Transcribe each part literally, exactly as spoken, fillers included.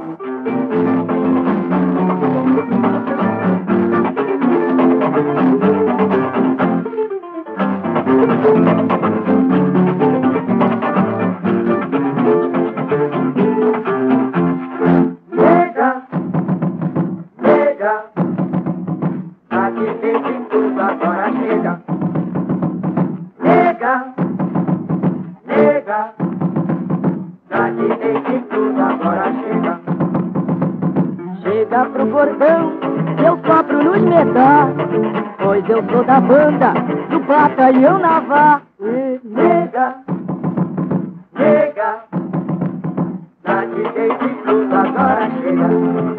Chega pro cordão, eu sopro nos medar, pois eu sou da banda do batalhão naval. E nega, nega, tá de jeito e tudo agora chega.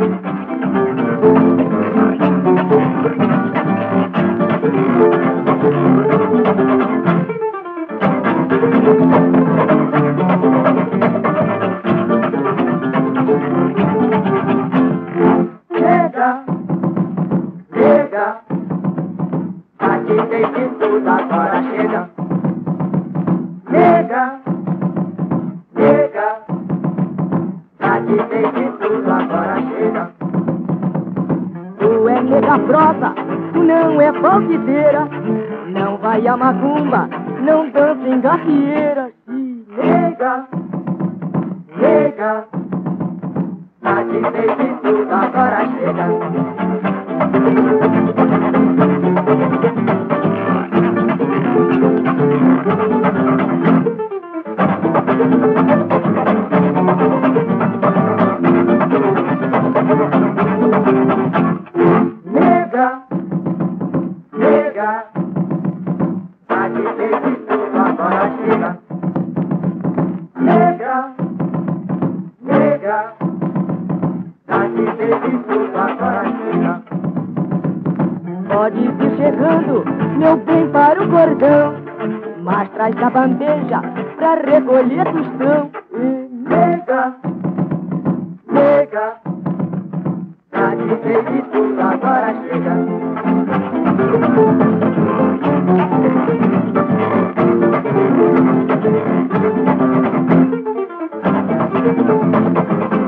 Chega, chega, aqui tem de tudo, agora chega. Chega, chega, aqui tem de tudo, agora chega. Tu é nega prosa, tu não é palpiteira, não vai a macumba, não dança em gafieira. E nega, nega, aqui tem de tudo, agora chega. Nega, nega, aqui tem de tudo, agora chega. Nega, nega, aqui tem de tudo, agora chega. Pode ir chegando, meu bem, para o cordão, mas traz a bandeja pra recolher tostão. E nega, nega, aqui tem de tudo, agora chega. Thank you.